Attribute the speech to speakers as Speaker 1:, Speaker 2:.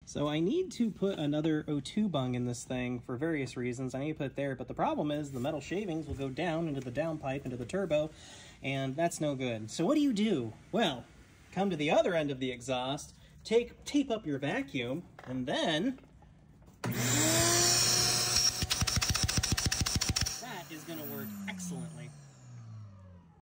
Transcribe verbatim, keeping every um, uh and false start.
Speaker 1: So I need to put another O two bung in this thing for various reasons. I need to put it there, but the problem is the metal shavings will go down into the downpipe, into the turbo, and that's no good. So what do you do? Well, come to the other end of the exhaust, take tape up your vacuum, and then